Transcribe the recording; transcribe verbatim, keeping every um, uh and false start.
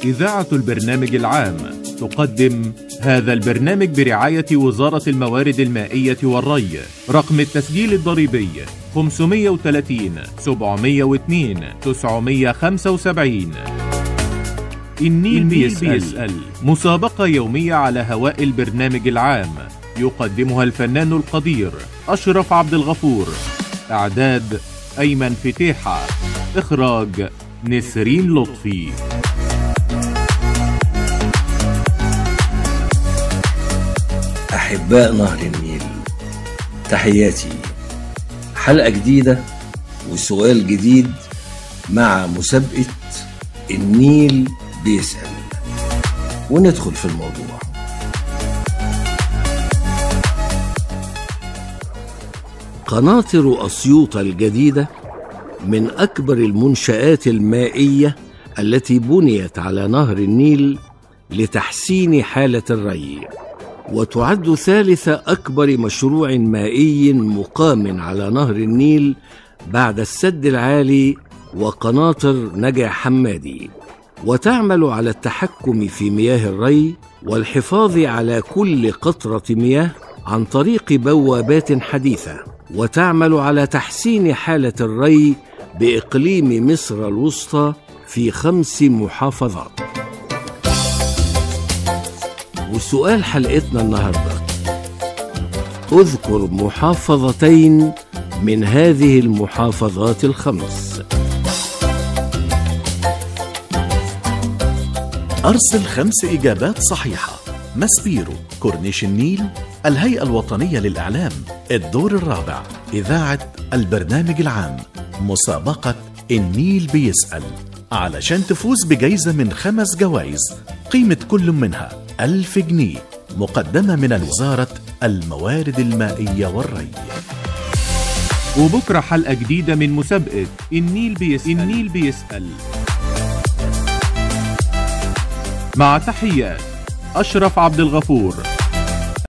إذاعة البرنامج العام تقدم هذا البرنامج برعاية وزارة الموارد المائية والري. رقم التسجيل الضريبي خمسمائة وثلاثين سبعمائة واثنين تسعمائة وخمسة وسبعين. النيل بيسأل, بيسأل مسابقة يومية على هواء البرنامج العام، يقدمها الفنان القدير أشرف عبد الغفور. إعداد أيمن فتيحة، إخراج نسرين لطفي. أحباء نهر النيل، تحياتي. حلقة جديدة وسؤال جديد مع مسابقة النيل بيسأل، وندخل في الموضوع. قناطر أسيوط الجديدة من أكبر المنشآت المائية التي بنيت على نهر النيل لتحسين حالة الري، وتعد ثالث أكبر مشروع مائي مقام على نهر النيل بعد السد العالي وقناطر نجع حمادي، وتعمل على التحكم في مياه الري والحفاظ على كل قطرة مياه عن طريق بوابات حديثة، وتعمل على تحسين حالة الري بإقليم مصر الوسطى في خمس محافظات. وسؤال حلقتنا النهاردة: اذكر محافظتين من هذه المحافظات الخمس. أرسل خمس إجابات صحيحة. ماسبيرو، كورنيش النيل، الهيئة الوطنية للإعلام، الدور الرابع، إذاعة البرنامج العام، مسابقة النيل بيسأل، علشان تفوز بجائزة من خمس جوائز قيمة كل منها ألف جنيه مقدمة من وزارة الموارد المائية والري. وبكرة حلقة جديدة من مسابقة النيل بيسأل. النيل بيسأل مع تحيات أشرف عبد الغفور.